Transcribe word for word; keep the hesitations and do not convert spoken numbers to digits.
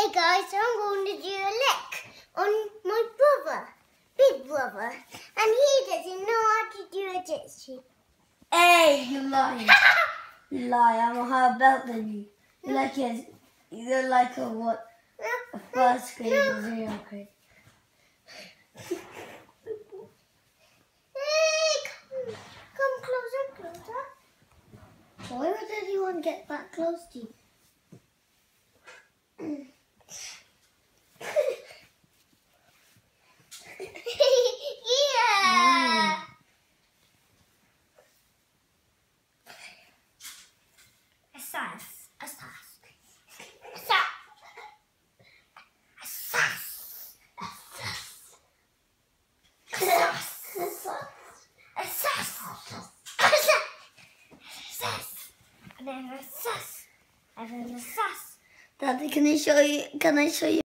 Hey guys, I'm going to do a lick on my brother, big brother, and he doesn't know how to do a jitsu. Hey, you lie. You lie, I'm a higher belt than you. You're like a, you're like a what? A first grade or zero grade. Hey, come, come closer, closer. Why would anyone get that close to you? Yeah. Assas. Assas. Assas. And then assas. And then assas. Daddy, can I show you? Can I show you?